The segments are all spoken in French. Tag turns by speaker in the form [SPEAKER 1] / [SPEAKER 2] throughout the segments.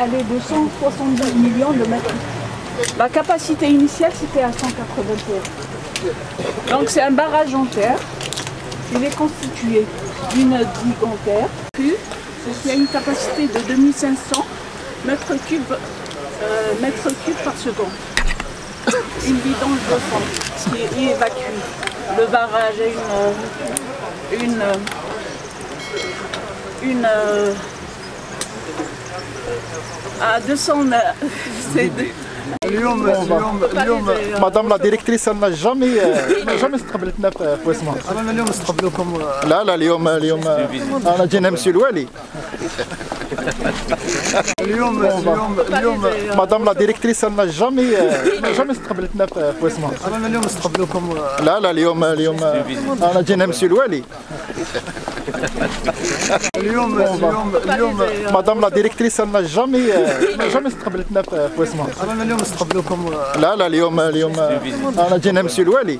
[SPEAKER 1] est de 170 millions de mètres. La capacité initiale, c'était à 181. Donc c'est un barrage en terre. Il est constitué d'une digue en terre, puis qui a une capacité de 2500 mètres cubes par seconde. Une vidange de fond qui évacue. Le barrage a à 200
[SPEAKER 2] مدام لا ديريكتريس انا جامي استقبلتنا في وسمه.
[SPEAKER 3] انا اليوم استقبلوكم.
[SPEAKER 2] لا اليوم انا جينا مسيو الوالي. اليوم مدام لا ديريكتريس انا جامي استقبلتنا في وسمه.
[SPEAKER 3] انا اليوم استقبلوكم.
[SPEAKER 2] لا اليوم انا جينا مسيو الوالي. اليوم مدام لا ديريكتريس انا جامي استقبلتنا في وسمه.
[SPEAKER 3] انا اليوم استقبلوكم.
[SPEAKER 2] لا اليوم انا جينا مسيو الوالي.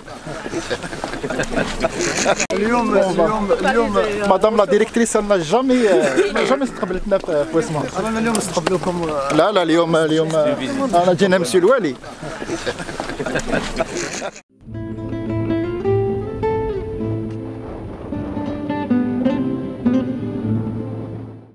[SPEAKER 2] اليوم مدام لا ديريكتريس انا جامي استقبلتنا في وسمه.
[SPEAKER 3] انا اليوم استقبلوكم.
[SPEAKER 2] لا اليوم انا جينا مسيو الوالي.